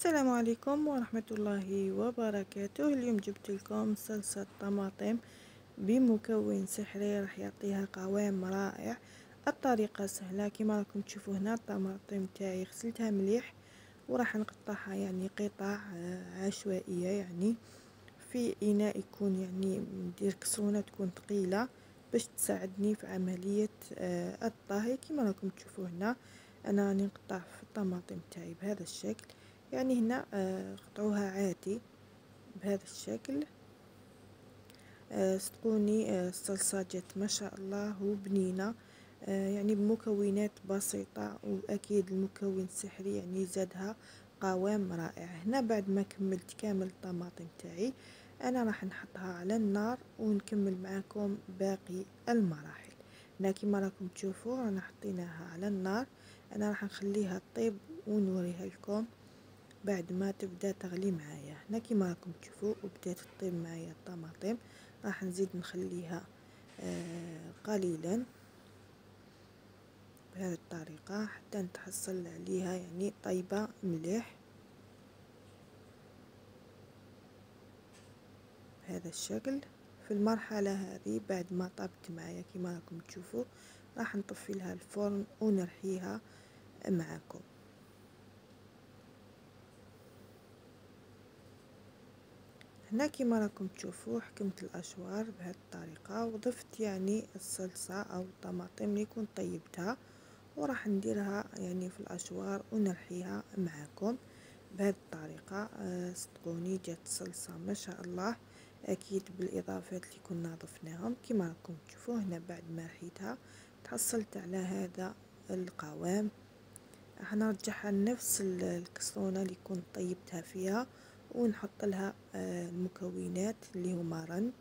السلام عليكم ورحمة الله وبركاته. اليوم جبت لكم صلصة طماطم بمكون سحري راح يعطيها قوام رائع. الطريقة سهلة كما راكم تشوفوا هنا. الطماطم تاعي غسلتها مليح وراح نقطعها يعني قطع عشوائية، يعني في إناء يكون يعني ندير كسرونة تكون ثقيلة باش تساعدني في عملية الطهي. كما راكم تشوفوا هنا انا راني نقطع في الطماطم تاعي بهذا الشكل، يعني هنا قطعوها عادي بهذا الشكل. صدقوني الصلصة جات ما شاء الله وبنينة، يعني بمكونات بسيطة، واكيد المكون السحري يعني زادها قوام رائع. هنا بعد ما كملت كامل الطماطم تاعي انا راح نحطها على النار ونكمل معاكم باقي المراحل. هنا كما راكم تشوفوا انا حطيناها على النار، انا راح نخليها طيب ونوريها لكم بعد ما تبدا تغلي معايا. هنا كما راكم تشوفوا وبدات تطيب معايا الطماطم، راح نزيد نخليها قليلا بهذه الطريقة حتى نتحصل عليها يعني طيبة مليح بهذا الشكل. في المرحلة هذه بعد ما طابت معايا كما راكم تشوفوا راح نطفي لها الفرن ونرحيها معكم. هنا كما راكم تشوفوا حكمت الاشوار بهذه الطريقه وضفت يعني الصلصه او الطماطم اللي كنت طيبتها وراح نديرها يعني في الاشوار ونرحيها معكم بهذه الطريقه. صدقوني جات صلصه ما شاء الله، اكيد بالاضافات اللي كنا ضفناهم. كما راكم تشوفوا هنا بعد ما رحيتها تحصلت على هذا القوام. راح نرجعها لنفس الكسرونه اللي كنت طيبتها فيها ونحط لها المكونات اللي هما رند.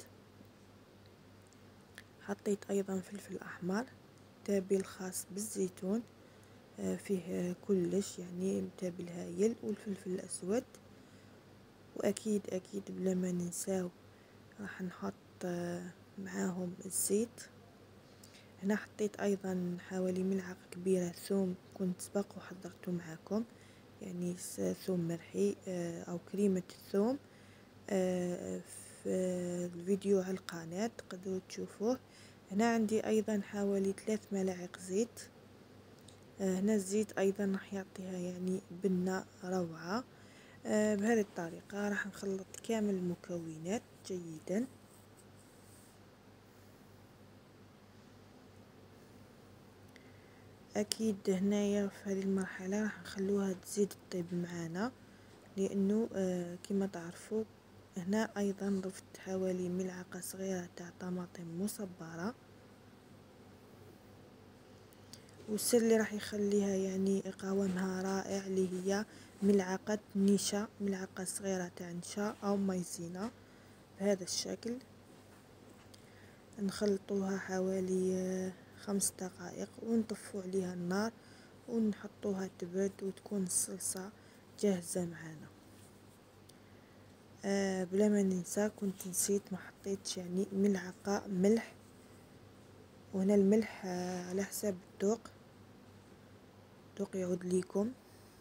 حطيت ايضا فلفل احمر، تابل خاص بالزيتون فيه كلش يعني تابل هايل، والفلفل الاسود، واكيد بلا ما ننساو راح نحط معاهم الزيت. هنا حطيت ايضا حوالي ملعقة كبيرة ثوم كنت سبق وحضرته معاكم، يعني ثوم مرحي او كريمة الثوم في الفيديو على القناة تقدروا تشوفوه. هنا عندي ايضا حوالي 3 ملاعق زيت. هنا الزيت ايضا راح يعطيها يعني بنة روعة. بهذه الطريقة راح نخلط كامل المكونات جيدا. اكيد هنايا في هذه المرحلة راح نخلوها تزيد تطيب معانا، لانه كما تعرفوا هنا ايضا ضفت حوالي ملعقة صغيرة تاع طماطم مصبرة، والسر اللي راح يخليها يعني قوامها رائع اللي هي ملعقة نشا، ملعقة صغيرة تاع نشا او مايزينا بهذا الشكل. نخلطوها حوالي 5 دقائق ونطفو عليها النار ونحطوها تبرد وتكون الصلصة جاهزة معانا. بلا ما ننسى كنت نسيت ما حطيتش يعني ملعقة ملح، وهنا الملح على حساب الذوق يعود ليكم.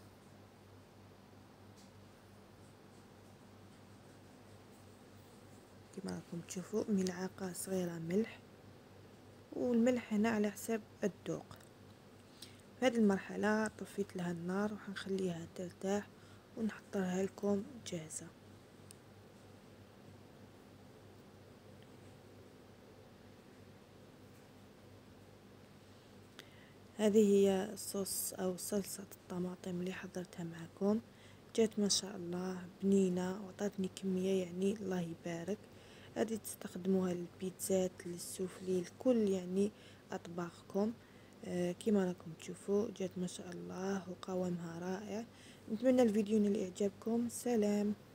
كما راكم تشوفوا ملعقة صغيرة ملح، والملح هنا على حساب الذوق. في هذه المرحلة طفيت لها النار وحنخليها ترتاح ونحضرها لكم جاهزة. هذه هي الصوص او صلصة الطماطم اللي حضرتها معكم، جات ما شاء الله بنينة وعطاتني كمية يعني الله يبارك. هذه تستخدموها للبيتزات للسوفلي لكل يعني اطباقكم. كما راكم تشوفوا جات ما شاء الله وقوامها رائع. نتمنى الفيديو اللي اعجبكم. سلام.